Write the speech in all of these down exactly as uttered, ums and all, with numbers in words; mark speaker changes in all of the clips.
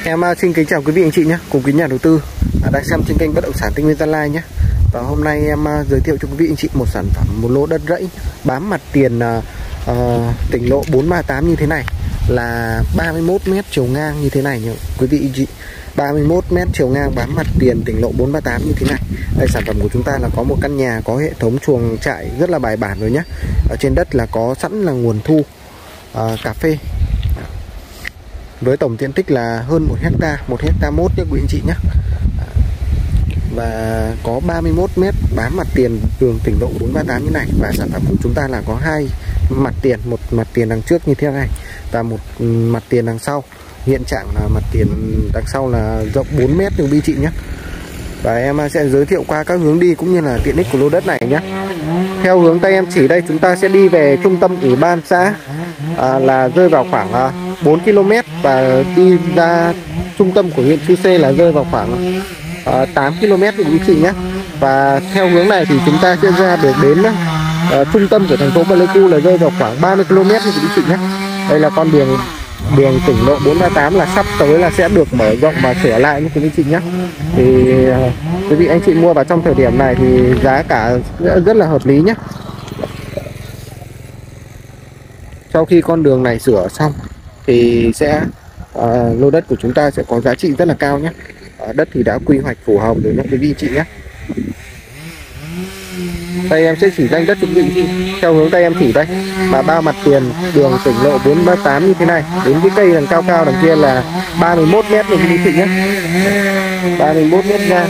Speaker 1: Em xin kính chào quý vị anh chị nhé, cùng quý nhà đầu tư đang xem trên kênh Bất Động Sản Tây Nguyên Gia Lai nhé. Và hôm nay em giới thiệu cho quý vị anh chị một sản phẩm, một lô đất rẫy bám mặt tiền uh, tỉnh lộ bốn ba tám như thế này, là ba mươi mốt mét chiều ngang như thế này nhé quý vị anh chị. ba mươi mốt mét chiều ngang bám mặt tiền tỉnh lộ bốn ba tám như thế này. Đây, sản phẩm của chúng ta là có một căn nhà có hệ thống chuồng trại rất là bài bản rồi nhé. Ở trên đất là có sẵn là nguồn thu uh, cà phê, với tổng diện tích là hơn một hecta, một hecta mốt nhé quý anh chị nhé. Và có ba mươi mốt mét bám mặt tiền đường tỉnh lộ bốn ba tám như này. Và sản phẩm của chúng ta là có hai mặt tiền, một mặt tiền đằng trước như thế này và một mặt tiền đằng sau. Hiện trạng là mặt tiền đằng sau là rộng bốn mét quý anh chị nhé. Và em sẽ giới thiệu qua các hướng đi cũng như là tiện ích của lô đất này nhé. Theo hướng tay em chỉ đây, chúng ta sẽ đi về trung tâm ủy ban xã, à, là rơi vào khoảng à, bốn ki lô mét, và đi ra trung tâm của huyện Chư Sê là rơi vào khoảng à, tám ki lô mét quý anh chị nhé. Và theo hướng này thì chúng ta sẽ ra được đến à, trung tâm của thành phố Pleiku là rơi vào khoảng ba mươi ki lô mét quý anh chị nhé. Đây là con đường đường tỉnh lộ bốn ba tám là sắp tới là sẽ được mở rộng và sửa lại như quý anh chị nhé. Thì uh, quý vị anh chị mua vào trong thời điểm này thì giá cả rất là hợp lý nhé. Sau khi con đường này sửa xong thì sẽ uh, lô đất của chúng ta sẽ có giá trị rất là cao nhé. Uh, đất thì đã quy hoạch phù hợp rồi nhé quý vị anh chị nhé. Đây em sẽ chỉ danh đất cho quý vị chị. Theo hướng tay em chỉ đây là ba mặt tiền đường tỉnh lộ bốn ba tám như thế này, đến cái cây đằng cao cao đằng kia là ba mươi mốt mét luôn quý vị chị nhé. ba mươi mốt mét ngang.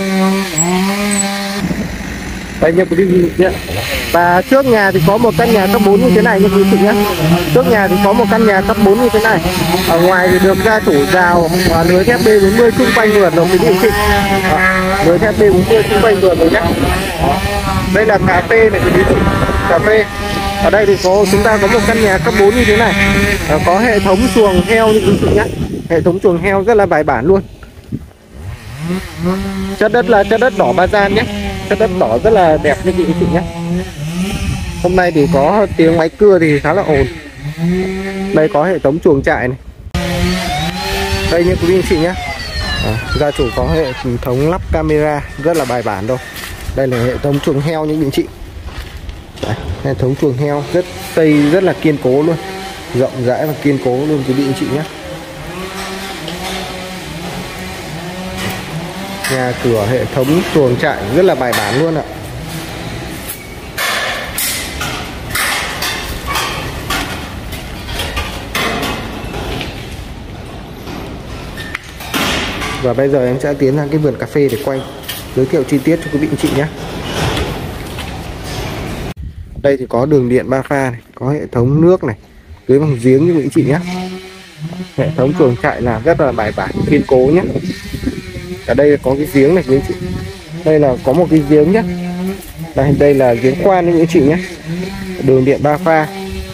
Speaker 1: Đây nha quý vị nhé. Và trước nhà thì có một căn nhà cấp bốn như thế này nha quý vị chị nhé. Trước nhà thì có một căn nhà cấp bốn như thế này. Ở ngoài thì được gia chủ rào và lưới thép B bốn mươi xung quanh vườn rồi quý vị chị. Lưới thép B bốn mươi xung quanh vườn rồi nhé. Đây là cà phê này quý vị chị. Cà phê. Ở đây thì có chúng ta có một căn nhà cấp bốn như thế này. À, có hệ thống chuồng heo như quý vị nhé. Hệ thống chuồng heo rất là bài bản luôn. Chất đất là chất đất đỏ ba gian nhé. Chất đất đỏ rất là đẹp như quý vị nhé. Hôm nay thì có tiếng máy cưa thì khá là ồn. Đây có hệ thống chuồng trại này. Đây như quý vị chị nhé. À, gia chủ có hệ thống lắp camera rất là bài bản đâu. Đây là hệ thống chuồng heo như quý chị. Đấy, hệ thống chuồng heo rất xây rất là kiên cố luôn, rộng rãi và kiên cố luôn quý vị anh chị nhé. Nhà cửa hệ thống chuồng trại rất là bài bản luôn ạ. Và bây giờ em sẽ tiến sang cái vườn cà phê để quay giới thiệu chi tiết cho quý vị anh chị nhé. Đây thì có đường điện ba pha này, có hệ thống nước này, tưới bằng giếng như quý vị anh chị nhé. Hệ thống chuồng trại là rất là bài bản, kiên cố nhé. Ở đây có cái giếng này quý anh chị. Đây là có một cái giếng nhé. Đây, đây là giếng khoan như quý anh chị nhé. Đường điện ba pha.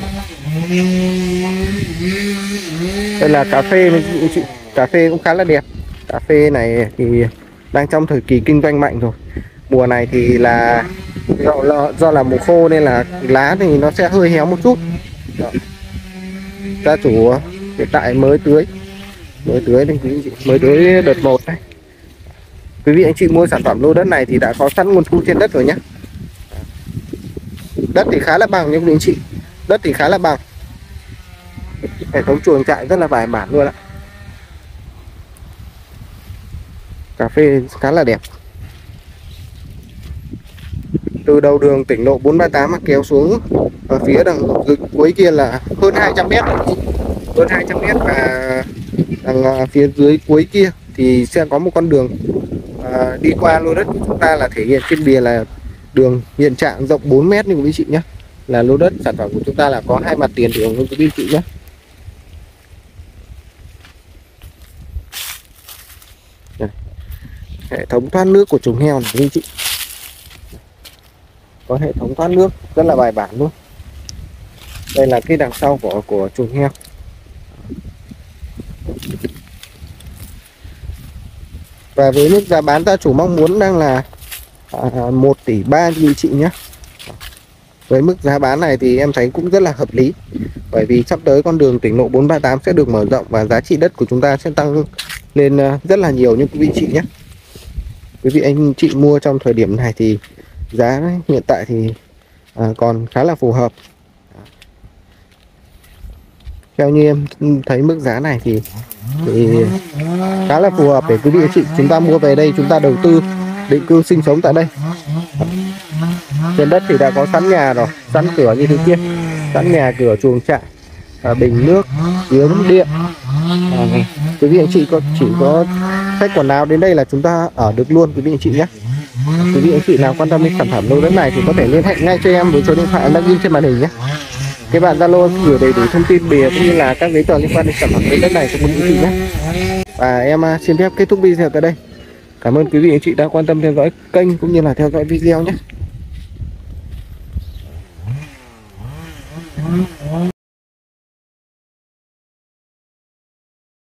Speaker 1: Đây là cà phê này quý anh chị. Cà phê cũng khá là đẹp. Cà phê này thì đang trong thời kỳ kinh doanh mạnh rồi. Mùa này thì là do, là do là mùa khô nên là lá thì nó sẽ hơi héo một chút. Đó. Gia chủ hiện tại mới tưới mới tưới đây quý vị, mới tưới đợt một này. Quý vị anh chị mua sản phẩm lô đất này thì đã có sẵn nguồn thu trên đất rồi nhé. Đất thì khá là bằng nha quý vị anh chị. Đất thì khá là bằng. Hệ thống chuồng trại rất là bài bản luôn ạ. Cà phê khá là đẹp. Từ đầu đường tỉnh lộ bốn ba tám mà kéo xuống ở phía đằng cuối kia là hơn hai trăm mét, hơn hai trăm mét, và đằng phía dưới cuối kia thì sẽ có một con đường à, đi qua lô đất của chúng ta, là thể hiện trên bìa là đường hiện trạng rộng bốn mét như quý vị chị nhé. Là lô đất sản phẩm của chúng ta là có hai mặt tiền đường như quý vị chị nhé. Hệ thống thoát nước của chuồng heo này quý chị. Có hệ thống thoát nước rất là bài bản luôn. Đây là cái đằng sau của của chuồng heo. Và với mức giá bán gia chủ mong muốn đang là à, một tỷ ba quý chị nhé. Với mức giá bán này thì em thấy cũng rất là hợp lý. Bởi vì sắp tới con đường tỉnh lộ bốn ba tám sẽ được mở rộng và giá trị đất của chúng ta sẽ tăng lên rất là nhiều những quý vị chị nhé. Quý vị anh chị mua trong thời điểm này thì giá hiện tại thì à, còn khá là phù hợp. Theo như em thấy mức giá này thì, thì khá là phù hợp để quý vị anh chị chúng ta mua về đây, chúng ta đầu tư định cư sinh sống tại đây. Trên đất thì đã có sẵn nhà rồi, sẵn cửa như thế kia, sẵn nhà cửa chuồng trại, à, bình nước, giếng điện. À, quý vị anh chị có chỉ có xách quần áo đến đây là chúng ta ở được luôn quý vị anh chị nhé. Quý vị anh chị nào quan tâm đến sản phẩm lô đất này thì có thể liên hệ ngay cho em với số điện thoại em đang ghi trên màn hình nhé. Các bạn Zalo gửi đầy đủ thông tin bìa cũng như là các giấy tờ liên quan đến sản phẩm lô đất này cho quý vị anh chị nhé. Và em xin phép kết thúc video tại đây. Cảm ơn quý vị anh chị đã quan tâm theo dõi kênh cũng như là theo dõi video nhé.